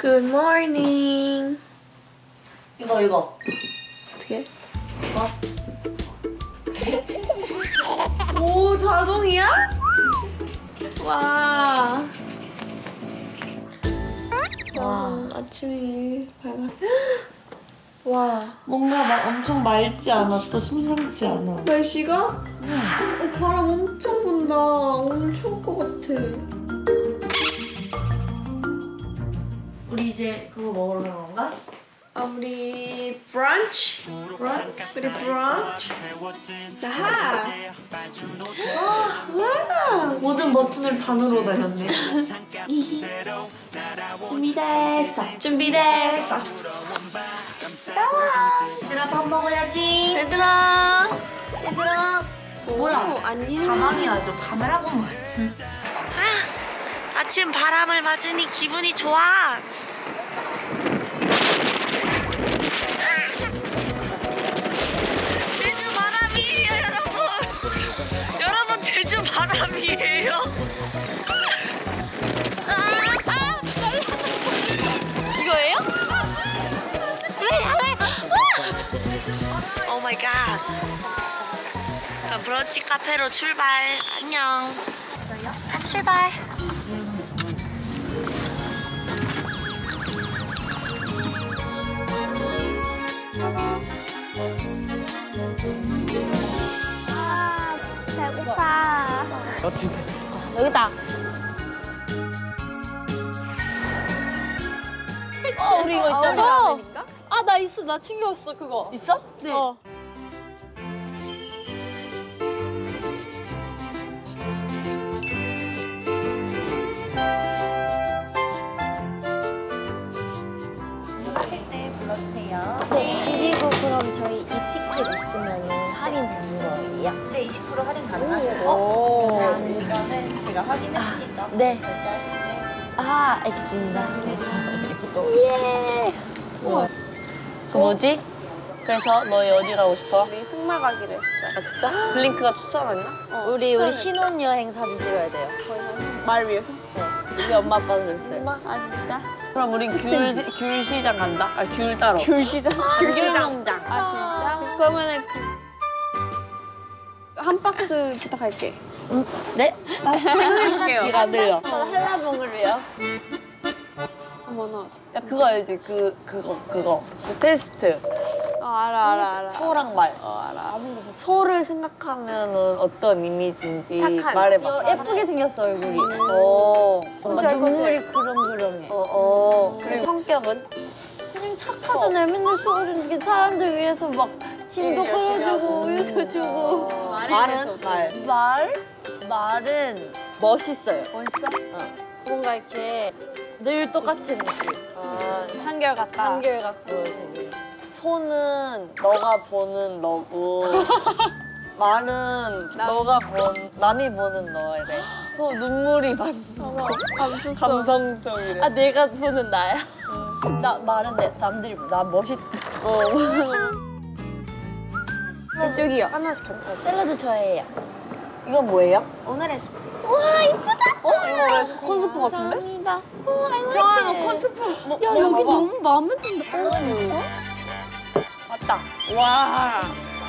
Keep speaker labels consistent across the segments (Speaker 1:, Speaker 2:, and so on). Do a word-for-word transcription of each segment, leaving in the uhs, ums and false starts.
Speaker 1: Good morning.
Speaker 2: 이거 이거.
Speaker 1: 어떻게?
Speaker 2: 이거.
Speaker 1: 오 자동이야? 와. 와 아침에 밝아. 와
Speaker 2: 뭔가 막 엄청 맑지 않아. 또 심상치 않아.
Speaker 1: 날씨가? 응. 어, 바람 엄청 분다. 오늘 추울 것 같아.
Speaker 2: 우리 이제 그거 먹으러 가는 건가?
Speaker 1: 아 우리 브런치? 브런치? 우리 브런치? 아하! 와!
Speaker 2: 모든 버튼을 다 누르고 다녔네. 준비됐어.
Speaker 1: 준비됐어.
Speaker 2: 얘들아 밥 먹어야지.
Speaker 1: 얘들아!
Speaker 2: 얘들아. 뭐야?
Speaker 1: 안녕.
Speaker 2: 가망이 아주 가메라고만. 아, 아침 바람을 맞으니 기분이 좋아. 제주 바람이에요, 여러분. 여러분 제주 바람이에요.
Speaker 1: 이거예요?
Speaker 2: 오 마이 갓. 그럼 브런치 카페로 출발. 안녕. 출발.
Speaker 3: 아, 배고파.
Speaker 2: 어디다?
Speaker 3: 여기다.
Speaker 2: 어, 우리 이거 있잖아.
Speaker 3: 어. 아, 나 있어. 나 챙겨왔어, 그거.
Speaker 2: 있어?
Speaker 3: 네. 어. 네. 그리고 그럼 저희 이 티켓 있으면 할인되는 거예요?
Speaker 4: 네, 이십 퍼센트 할인 가능하시고
Speaker 3: 오.
Speaker 4: 이거는 제가 확인했으니까
Speaker 3: 네.
Speaker 4: 결제하시면
Speaker 3: 아, 알겠습니다. 예.
Speaker 2: 우와. 그 뭐지? 그래서 너희 어디 가고 싶어?
Speaker 1: 우리 승마 가기로 했어요.
Speaker 2: 아 진짜? 블링크가 추천했나?
Speaker 3: 어, 우리 우리 신혼여행 사진 찍어야 돼요.
Speaker 1: 말 위해서?
Speaker 3: 네. 우리 엄마 아빠도 그랬어요.
Speaker 1: 아 진짜?
Speaker 2: 그럼 우린 귤, 귤 시장 간다? 아, 귤 따러.
Speaker 1: 귤 시장?
Speaker 2: 귤 농장.
Speaker 1: 아 진짜? 그러면은 그... 한 박스 부탁할게.
Speaker 2: 네?
Speaker 1: 생각할게요.
Speaker 2: 귀가 안 들려.
Speaker 3: 저 헬라봉을요.
Speaker 1: 뭐 넣어줘?
Speaker 2: 야, 그거 알지? 그, 그거, 그거. 그 테스트.
Speaker 1: 어 알아 알아 알아.
Speaker 2: 소랑 말.
Speaker 1: 어 알아.
Speaker 2: 소를 생각하면은 어떤 이미지인지
Speaker 1: 착한.
Speaker 2: 말해봐.
Speaker 3: 예쁘게 생겼어, 얼굴이.
Speaker 2: 어. 뭔가
Speaker 3: 저 눈물이 그렁그렁해.
Speaker 2: 어, 어. 그리고 성격은?
Speaker 3: 그냥 착하잖아요. 맨날 속아주는 사람들 위해서 막 짐도 끌어주고 우유도 주고.
Speaker 2: 말은? 말.
Speaker 3: 말? 말은 멋있어요.
Speaker 1: 멋있어?
Speaker 3: 어. 뭔가 이렇게 늘 똑같은 느낌.
Speaker 2: 아,
Speaker 1: 한결같다.
Speaker 3: 한결같고 되게.
Speaker 2: 소는 너가 보는 너고 말은
Speaker 1: 남-
Speaker 2: 너가 본 남이 보는 너래. 소 눈물이 많고
Speaker 1: 감수성.
Speaker 2: 감성적이래.
Speaker 3: 아, 내가 보는 나야? 나 말은 내 남들이 나 멋있.
Speaker 1: 어. 이쪽이요.
Speaker 2: 하나씩 갖다 줘.
Speaker 3: 샐러드 저예요.
Speaker 2: 이건 뭐예요?
Speaker 1: 오늘의 스프.
Speaker 3: 와, 이쁘다.
Speaker 2: 어? 이거 왜 콘서트 같은데?
Speaker 3: 감사합니다. 오, I like
Speaker 1: 좋아하는
Speaker 3: it.
Speaker 1: 콘스프. 뭐,
Speaker 3: 야,
Speaker 1: 뭐
Speaker 3: 여기
Speaker 1: 먹어?
Speaker 3: 너무 마음에 든다. 어?
Speaker 2: 맞다.
Speaker 1: 와.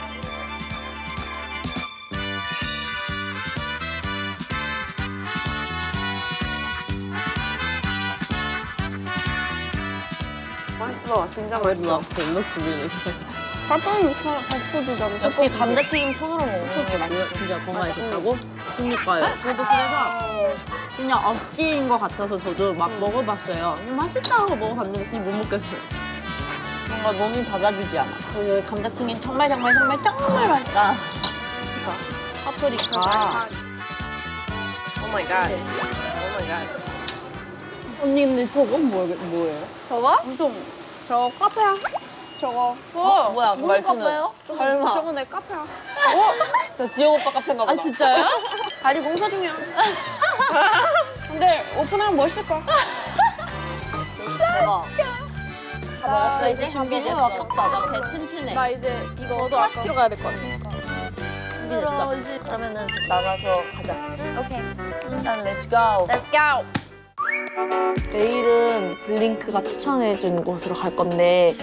Speaker 1: 맛있어. 진짜 맛있어.
Speaker 3: 존나 죽이네.
Speaker 1: 깜짝이야. 같이 주잖아.
Speaker 2: 역시 감자튀김 손으로 먹는 게 맛있어.
Speaker 3: 진짜 건강에 좋다고? 그니까요. 저도 그래서 그냥 업기인 것 같아서 저도 막 먹어봤어요. 그냥 맛있다고 먹어봤는데 진짜 못 먹겠어요. 뭔가 몸이 받아주지 않아. 그리고 여기 감자튀김 정말 정말 정말 정말 맛있다. 파프리카.
Speaker 1: 오 마이 갓. 오 마이 갓.
Speaker 3: 언니 근데 저건 뭐, 뭐예요?
Speaker 1: 저거? 무슨 저 카페야. 저거. 어,
Speaker 2: 뭐야, 그 말투는.
Speaker 3: 카페요?
Speaker 2: 설마.
Speaker 1: 저거 내 카페야.
Speaker 2: 어? 저 지영 오빠 카페인가 보다.
Speaker 3: 아 진짜요?
Speaker 1: 아직 공사 중이야. 근데 오픈하면 멋있을 거야.
Speaker 2: 대박.
Speaker 3: 다 먹었어
Speaker 1: 나
Speaker 3: 이제
Speaker 2: 너무
Speaker 3: 준비됐어.
Speaker 2: 아깝다.
Speaker 3: 나 배 튼튼해.
Speaker 1: 나 이제 이거
Speaker 3: 저도
Speaker 1: 소화시키러 가야 될 것 같아.
Speaker 3: 준비됐어.
Speaker 2: 그러면은 나가서 가자.
Speaker 1: 오케이.
Speaker 2: 일단 렛츠 고.
Speaker 1: Let's go.
Speaker 2: 내일은 블링크가 추천해준 곳으로 갈 건데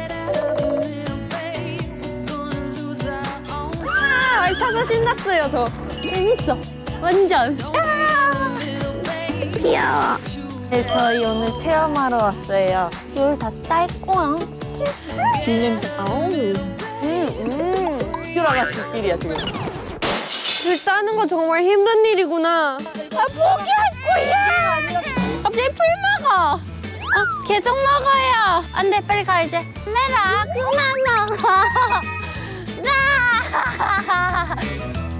Speaker 3: 아, 말 타서 신났어요, 저. 재밌어. 완전. 야! 귀여워.
Speaker 2: 네, 저희 오늘 체험하러 왔어요. 귤 다 딸 거야. 귤 냄새. 아우.
Speaker 3: 음, 음.
Speaker 2: 귤 아가씨 길이야 지금.
Speaker 5: 귤 따는 거 정말 힘든 일이구나.
Speaker 3: 아, 포기할 거야!
Speaker 2: 갑자기 풀 먹어. 아, 계속 먹어요.
Speaker 3: 안 돼, 빨리 가, 이제. 메라, 그만 먹어. 나!